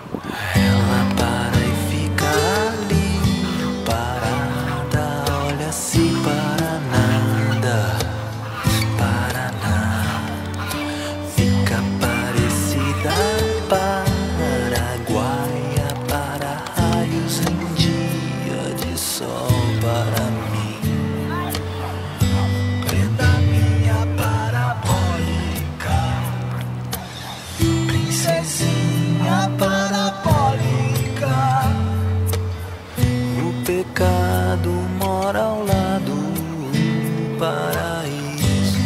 Ela para e fica ali, parada, olha-se para nada, para nada. Fica parecida paraguaia para raios em dia de sol para mim. Prenda minha parabólica, princesinha parabólica. O pecado mora ao lado do paraíso.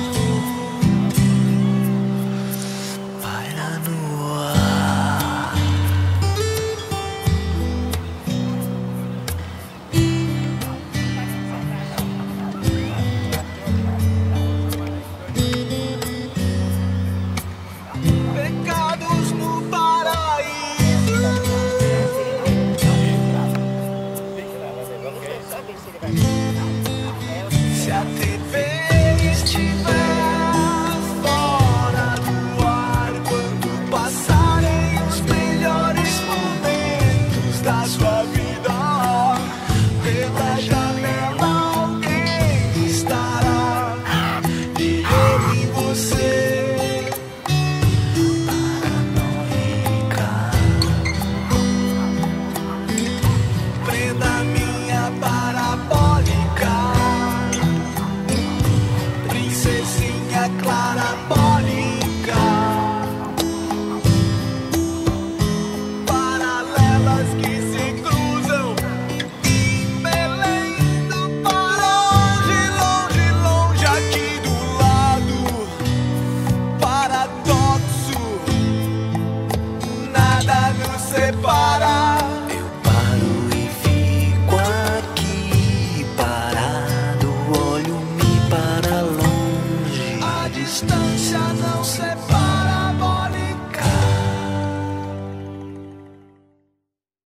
Paira no ar. Pecados no paraíso. Se a TV estiver fora do ar, quando passarem os melhores momentos da sua vida, pela janela alguém estará de olho em você. Paranoica, prenda minha parabólica, princesinha clarabólica. Paralelas que se cruzam em Belém do Pará, longe, longe, longe aqui do lado. Paradoxo, nada nos separa. Eu paro e fico aqui parado, olho-me para longe. A distância